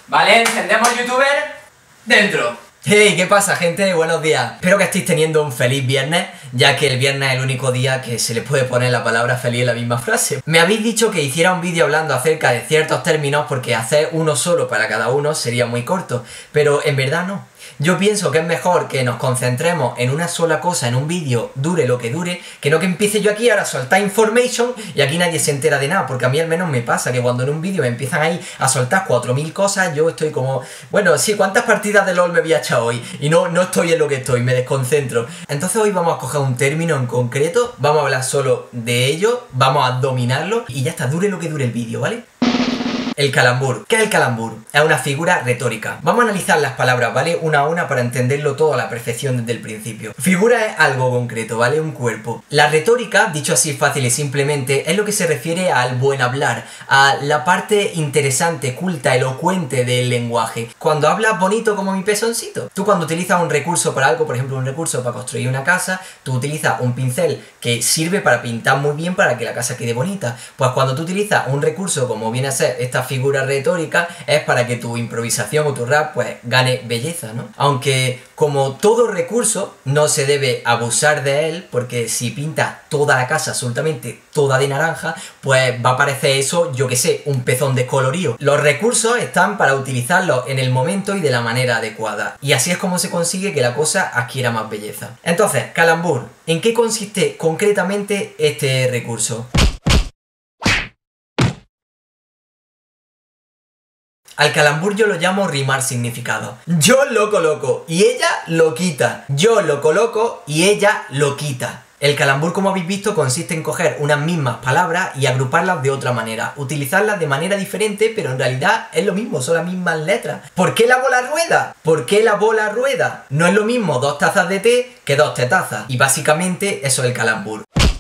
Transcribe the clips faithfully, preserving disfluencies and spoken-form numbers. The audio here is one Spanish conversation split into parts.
Vale, encendemos youtuber dentro. Hey, ¿qué pasa, gente? Buenos días. Espero que estéis teniendo un feliz viernes, ya que el viernes es el único día que se le puede poner la palabra feliz en la misma frase. Me habéis dicho que hiciera un vídeo hablando acerca de ciertos términos porque hacer uno solo para cada uno sería muy corto, pero en verdad no. Yo pienso que es mejor que nos concentremos en una sola cosa en un vídeo, dure lo que dure, que no que empiece yo aquí ahora a soltar information y aquí nadie se entera de nada, porque a mí al menos me pasa que cuando en un vídeo me empiezan ahí a soltar cuatro mil cosas, yo estoy como, bueno, sí, ¿cuántas partidas de LOL me voy a echar hoy? Y no, no estoy en lo que estoy, me desconcentro. Entonces hoy vamos a coger un término en concreto, vamos a hablar solo de ello, vamos a dominarlo y ya está, dure lo que dure el vídeo, ¿vale? El calambur. ¿Qué es el calambur? Es una figura retórica. Vamos a analizar las palabras, ¿vale? Una a una para entenderlo todo a la perfección desde el principio. Figura es algo concreto, ¿vale? Un cuerpo. La retórica, dicho así fácil y simplemente, es lo que se refiere al buen hablar, a la parte interesante, culta, elocuente del lenguaje. Cuando hablas bonito como mi pezoncito. Tú cuando utilizas un recurso para algo, por ejemplo un recurso para construir una casa, tú utilizas un pincel que sirve para pintar muy bien para que la casa quede bonita. Pues cuando tú utilizas un recurso como viene a ser esta figura retórica es para que tu improvisación o tu rap pues gane belleza, ¿no? Aunque como todo recurso no se debe abusar de él, porque si pintas toda la casa absolutamente toda de naranja, pues va a parecer eso, yo que sé, un pezón descolorido. Los recursos están para utilizarlos en el momento y de la manera adecuada, y así es como se consigue que la cosa adquiera más belleza. Entonces, calambur, ¿en qué consiste concretamente este recurso? Al calambur yo lo llamo rimar significado. Yo lo coloco y ella lo quita. Yo lo coloco y ella lo quita. El calambur, como habéis visto, consiste en coger unas mismas palabras y agruparlas de otra manera. Utilizarlas de manera diferente, pero en realidad es lo mismo, son las mismas letras. ¿Por qué la bola rueda? ¿Por qué la bola rueda? No es lo mismo dos tazas de té que dos tetazas. Y básicamente eso es el calambur.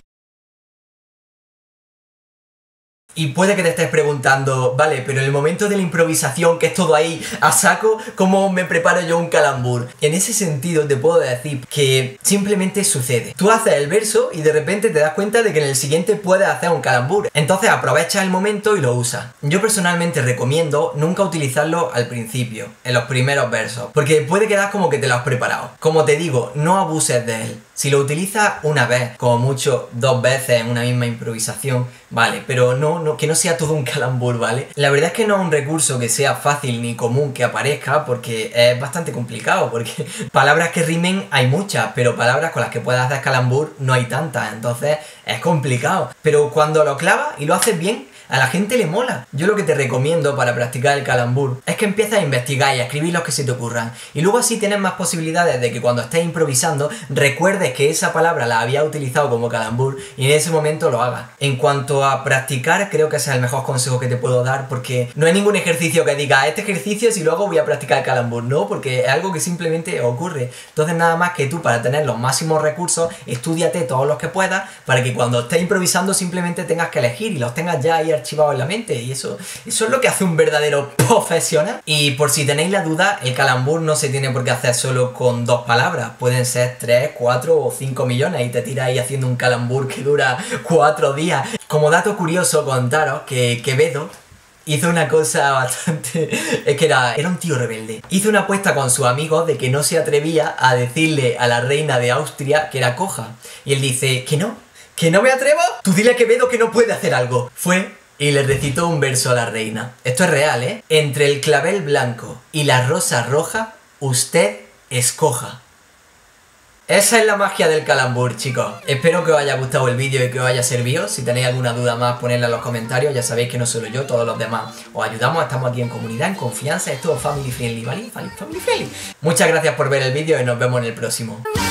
Y puede que te estés preguntando, vale, pero en el momento de la improvisación, que es todo ahí a saco, ¿cómo me preparo yo un calambur? En ese sentido te puedo decir que simplemente sucede. Tú haces el verso y de repente te das cuenta de que en el siguiente puedes hacer un calambur. Entonces aprovecha el momento y lo usas. Yo personalmente recomiendo nunca utilizarlo al principio, en los primeros versos, porque puede quedar como que te lo has preparado. Como te digo, no abuses de él. Si lo utilizas una vez, como mucho dos veces en una misma improvisación, vale, pero no, no, que no sea todo un calambur, ¿vale? La verdad es que no es un recurso que sea fácil ni común que aparezca, porque es bastante complicado, porque palabras que rimen hay muchas, pero palabras con las que puedas hacer calambur no hay tantas, entonces es complicado. Pero cuando lo clavas y lo haces bien, a la gente le mola. Yo lo que te recomiendo para practicar el calambur es que empieces a investigar y a escribir los que se te ocurran. Y luego así tienes más posibilidades de que cuando estés improvisando recuerdes que esa palabra la habías utilizado como calambur y en ese momento lo hagas. En cuanto a practicar, creo que ese es el mejor consejo que te puedo dar, porque no hay ningún ejercicio que diga este ejercicio si luego voy a practicar el calambur, no, porque es algo que simplemente ocurre. Entonces nada más que tú, para tener los máximos recursos, estúdiate todos los que puedas para que cuando estés improvisando simplemente tengas que elegir y los tengas ya ahí archivado en la mente, y eso, eso es lo que hace un verdadero profesional. Y por si tenéis la duda, el calambur no se tiene por qué hacer solo con dos palabras, pueden ser tres, cuatro o cinco millones y te tiras ahí haciendo un calambur que dura cuatro días. Como dato curioso contaros que Quevedo hizo una cosa bastante... es que era, era un tío rebelde. Hizo una apuesta con sus amigos de que no se atrevía a decirle a la reina de Austria que era coja, y él dice, ¿que no? ¿Que no me atrevo? Tú dile a Quevedo que no puede hacer algo. Fue y le recitó un verso a la reina. Esto es real, ¿eh? Entre el clavel blanco y la rosa roja, usted escoja. Esa es la magia del calambur, chicos. Espero que os haya gustado el vídeo y que os haya servido. Si tenéis alguna duda más, ponedla en los comentarios. Ya sabéis que no solo yo, todos los demás os ayudamos. Estamos aquí en comunidad, en confianza. Es todo family friendly, ¿vale? Family friendly. Muchas gracias por ver el vídeo y nos vemos en el próximo.